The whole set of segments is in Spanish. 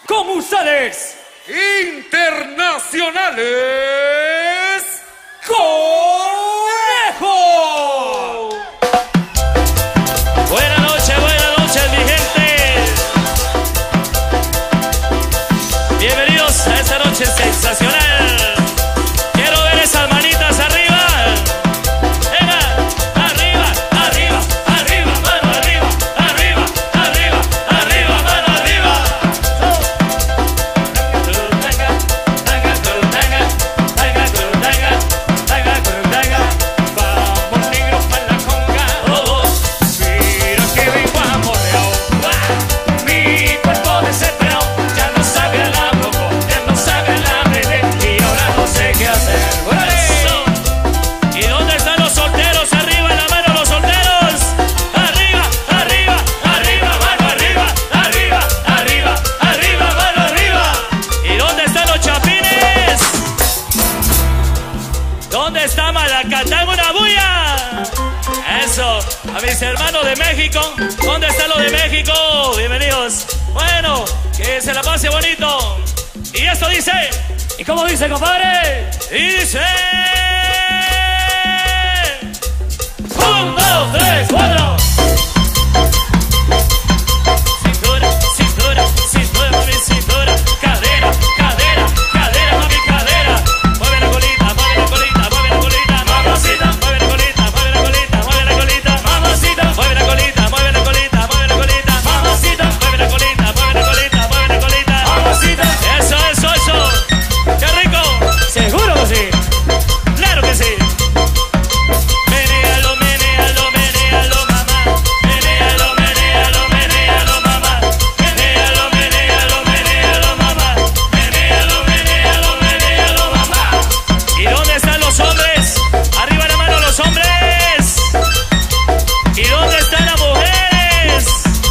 Con ustedes, internacionales, Conejo. Buenas noches, mi gente. Bienvenidos a esta noche sensacional. Quiero ver esas manitas arriba. Venga, arriba, arriba, arriba, mano arriba, arriba, arriba, arriba, mano arriba. Vamos negros pa' la conga. Mira que vengo amorreado. Mi cuerpo desesperado. Ya no sabe al abroco, ya no sabe al abrete. Y ahora no sé qué hacer. Eso. ¿Y dónde están los solteros? Arriba la mano los solteros. Arriba, arriba, arriba, mano arriba. Arriba, arriba, arriba, mano arriba. ¿Y dónde están los chapines? ¿Dónde está Malacatán? ¡Una bulla! Eso, a mis hermanos de México. ¿Dónde están los de México? Bienvenidos. Bueno, que se la pase bonito. Y esto dice. ¿Y cómo dice, compadre? Y dice. 1, 2, 3, 4. Cintura, cintura, cintura, mami, cintura. Cadera, cadera, cadera, mami, cadera. Mueve la colita, mueve la colita, mueve la colita, mamacita. Mueve la colita, mueve la colita, mueve la colita, mamacita. Mueve la colita, mueve la colita, mueve la colita, mamacita. Mueve la colita, mueve la colita, mueve la colita, mamacita. Eso, eso, eso. ¡Qué rico! Seguro que sí. ¡Claro que sí! Menéalo, menéalo, menéalo, mamá. Menéalo, menéalo, menéalo, mamá. Menéalo, menéalo, menéalo, mamá. Menéalo, menéalo, menéalo, mamá. ¿Y dónde están los hombres? Arriba la mano los hombres. ¿Y dónde están las mujeres?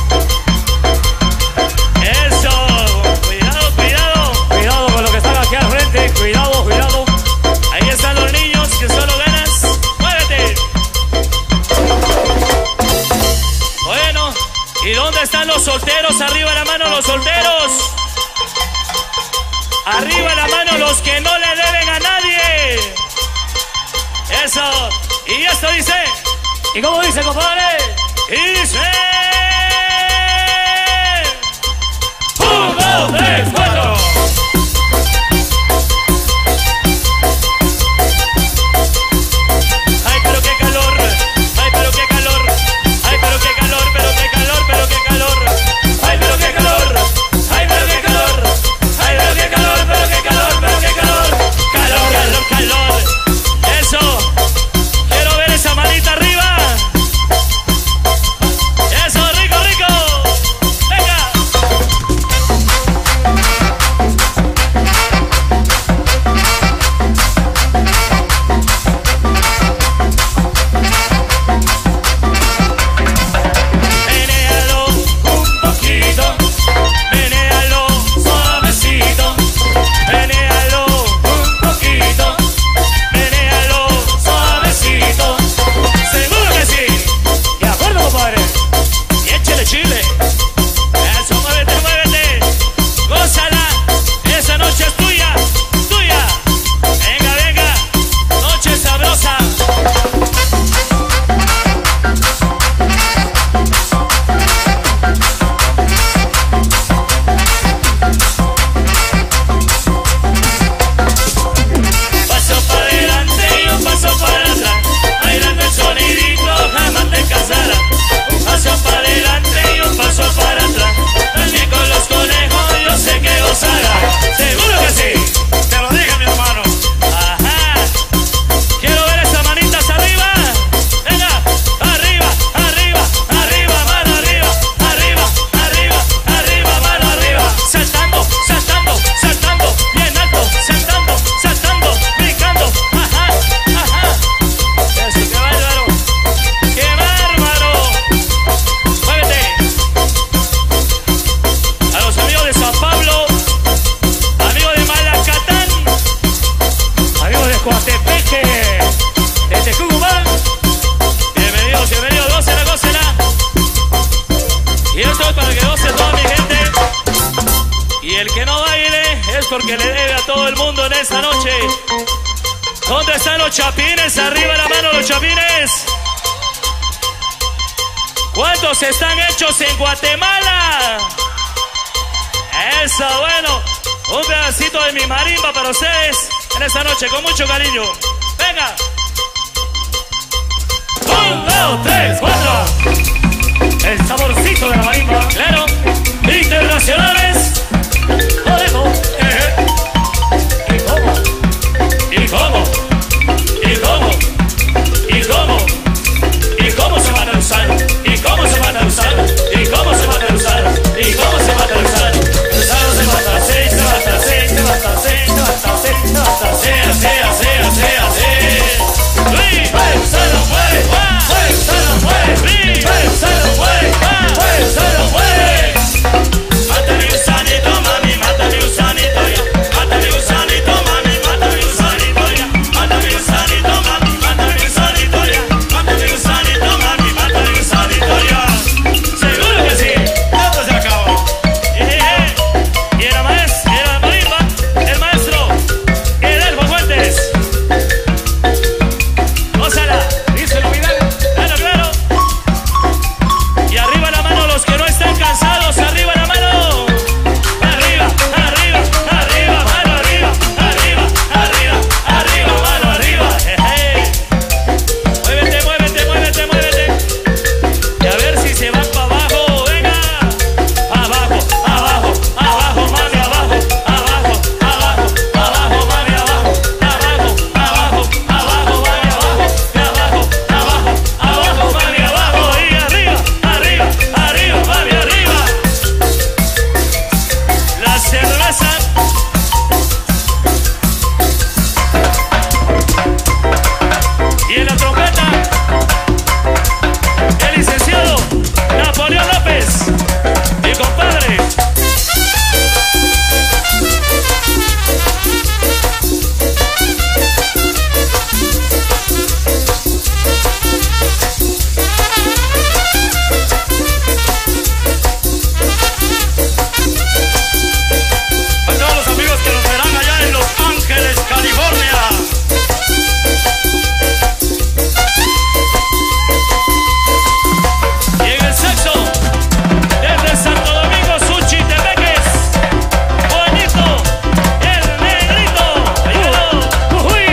Eso. Cuidado, cuidado. Cuidado con lo que están aquí al frente. Cuidado, cuidado. Ahí están los niños que solo ganas. ¡Muévete! Bueno, ¿y dónde están los solteros? Arriba la mano los solteros. Arriba la mano los que no le deben a nadie. Eso. Y esto dice. ¿Y cómo dice, compadre? Y dice. 1, 2, 3, 4. Ay, pero qué calor, ay, pero qué calor, ay, pero qué calor, pero qué calor, pero qué calor, ay, pero qué calor, ay, pero qué calor, ay, pero qué calor, pero qué calor, pero qué calor, calor, calor, calor. Eso, quiero ver esa manita arriba. Eso, rico. porque le debe a todo el mundo en esta noche. ¿Dónde están los chapines? Arriba la mano los chapines. ¿Cuántos están hechos en Guatemala? Eso, bueno. Un pedacito de mi marimba para ustedes en esta noche, con mucho cariño. Venga. 1, 2, 3, 4. El saborcito de la marimba. Claro. Internacionales. Podemos. ¿Y cómo? ¿Y cómo? ¿Y cómo? ¿Y cómo? ¿Y cómo se van a usar? ¿Y cómo se van a usar? ¿Y cómo se van a usar? ¿Y cómo se van a usar? Cruzado se va a hacer, se va a hacer, se va a hacer, se va a hacer, se va a hacer, así. Luis, se lo mueve, se lo mueve, Luis, se lo mueve, se lo mueve. Mátale un sanito, mami, mátale un sanito ya. Mátale un sanito, mami, mátale un sanito ya. Mátale un sanito, mami, mátale un sanito ya. Mátale un sanito, mami, mátale un sanito ya. Seguro que sí. Esto se acabó. Y era marimba, el maestro, Edelfo Fuentes. Gózala. Díselo, Vidal. Claro, claro. Y arriba la mano los que no están cansados. Arriba la mano. Arriba, arriba, arriba, mano arriba. Arriba, arriba, arriba, mano arriba. Muévete, muévete, muévete, muévete. Y a ver si se van para abajo. Venga. Abajo, abajo, abajo, mami, abajo. Abajo, abajo, abajo, mami, abajo. Abajo, abajo, abajo, mami, abajo. Y abajo, abajo, abajo, mami, abajo. Y arriba, arriba, arriba, mami, arriba. La cerveza. Y en la trompeta, el licenciado Napoleón López, mi compadre. A todos los amigos que nos verán allá en Los Ángeles, California. Y en el sexo, desde Santo Domingo, Suchitepeques, Juanito, el negrito, ayúdalo, uy.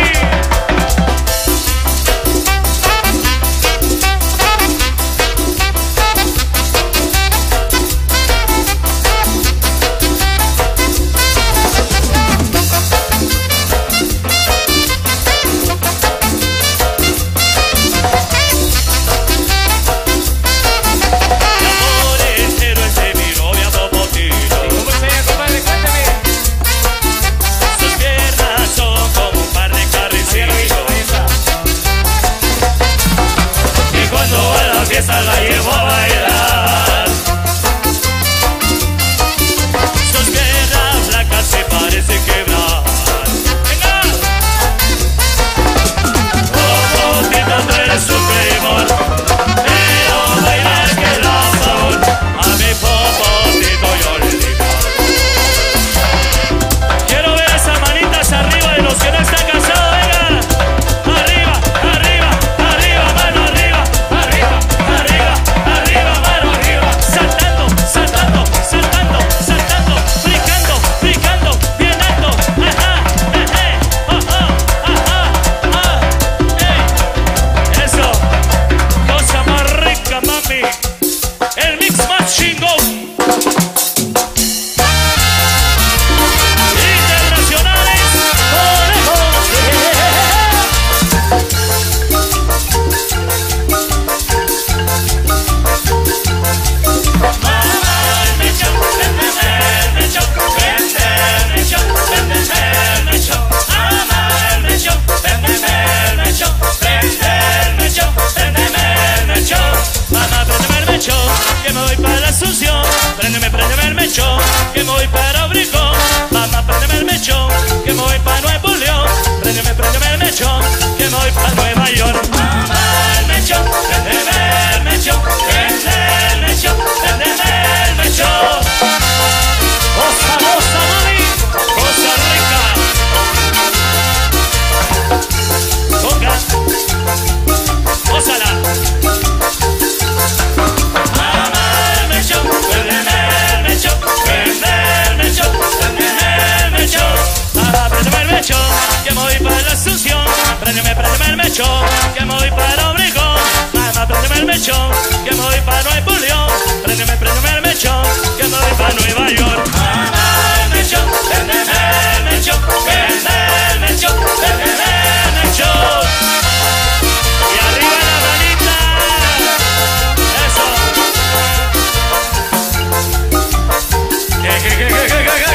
El amor entero es de mi novia Popotito. ¿Cómo se llama, compadre? Cuéntame. Sus piernas son como un par de Ahí carricitos. está. Y cuando va a la fiesta la llevo a bailar. Sus piernas blancas se parecen quebrar. ¡Venga! Popotito, tú eres un primor. Pero bailar que da sabor. A mi Popotito yo le digo. Quiero ver esas manitas arriba de los que no están cansados. Venga. Arriba, arriba, arriba, mano arriba. Arriba, arriba, arriba, mano arriba. Saltando, saltando, saltando, saltando. Brincando, brincando, bien alto. Ajá, ajá, ajá, ey. Eso, cosa más rica, mami. El mix más chingón. Internacionales, conejos. Mamá, el mechón, préndeme el mechón, prende el mechón, préndeme el mechón. Mamá, el mechón, préndeme el mechón, prende el mechón, préndeme el mechón. Mamá, préndeme el mechón, que me voy para la Asunción. Préndeme el mechón, que me voy para Obregón. Mamá, préndeme el mechón, que me voy para Nuevo León. Préndeme el mechón, que me voy para Nueva York. Mamá, el mechón, préndeme el mechón, prende el mechón, préndeme el mechón. Goza, goza, mami, goza mechón, que me voy pa' Nuevo León. Préndeme el mechón, que me voy pa' Nueva York. El mechón, el mechón, el mechón, el mechón. Y arriba la manita. Eso.